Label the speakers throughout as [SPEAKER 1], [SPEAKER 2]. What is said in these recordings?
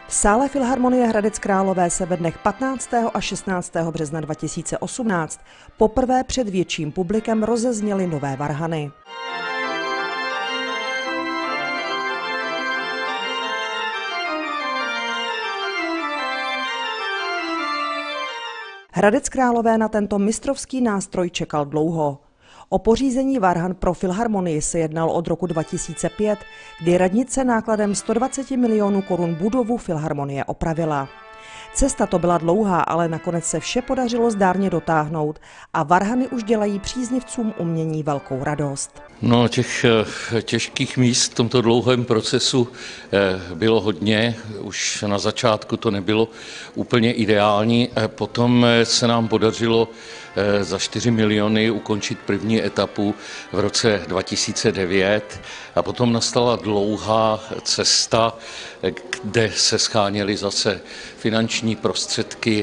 [SPEAKER 1] V sále Filharmonie Hradec Králové se ve dnech 15. a 16. března 2018 poprvé před větším publikem rozezněly nové varhany. Hradec Králové na tento mistrovský nástroj čekal dlouho. O pořízení varhan pro Filharmonii se jednalo od roku 2005, kdy radnice nákladem 120 milionů korun budovu Filharmonie opravila. Cesta to byla dlouhá, ale nakonec se vše podařilo zdárně dotáhnout a varhany už dělají příznivcům umění velkou radost.
[SPEAKER 2] No, těch těžkých míst v tomto dlouhém procesu bylo hodně. Už na začátku to nebylo úplně ideální. Potom se nám podařilo za 4 miliony ukončit první etapu v roce 2009 a potom nastala dlouhá cesta, kde se sháněly zase finanční prostředky,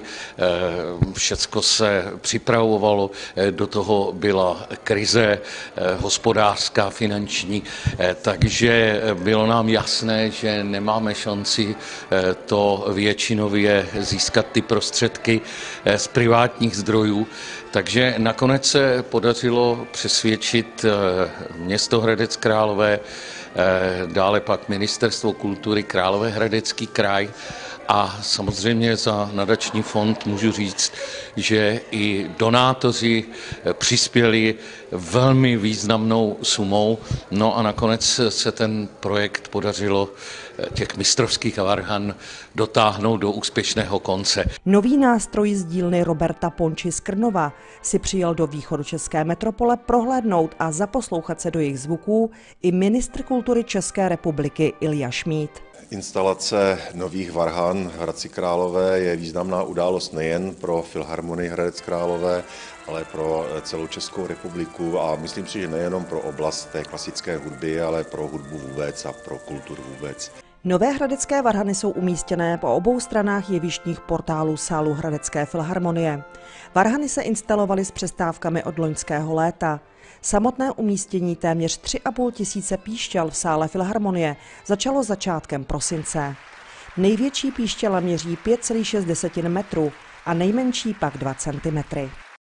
[SPEAKER 2] všecko se připravovalo, do toho byla krize hospodářská, finanční, takže bylo nám jasné, že nemáme šanci to většinově získat ty prostředky z privátních zdrojů. Takže nakonec se podařilo přesvědčit město Hradec Králové, dále pak Ministerstvo kultury, Královéhradecký kraj a samozřejmě za nadační fond můžu říct, že i donátoři přispěli velmi významnou sumou. No a nakonec se ten projekt podařilo těch mistrovských varhan dotáhnout do úspěšného konce.
[SPEAKER 1] Nový nástroj z dílny Roberta Ponči z Krnova si přijel do východočeské metropole prohlédnout a zaposlouchat se do jejich zvuků i ministr kultury České republiky Ilja Šmíd.
[SPEAKER 3] Instalace nových varhan v Hradci Králové je významná událost nejen pro Filharmonii Hradec Králové, ale pro celou Českou republiku a myslím si, že nejenom pro oblast té klasické hudby, ale pro hudbu vůbec a pro kulturu vůbec.
[SPEAKER 1] Nové hradecké varhany jsou umístěné po obou stranách jevištních portálů sálu Hradecké filharmonie. Varhany se instalovaly s přestávkami od loňského léta. Samotné umístění téměř 3,5 tisíce píšťal v sále Filharmonie začalo začátkem prosince. Největší píšťala měří 5,6 metru a nejmenší pak 2 centimetry.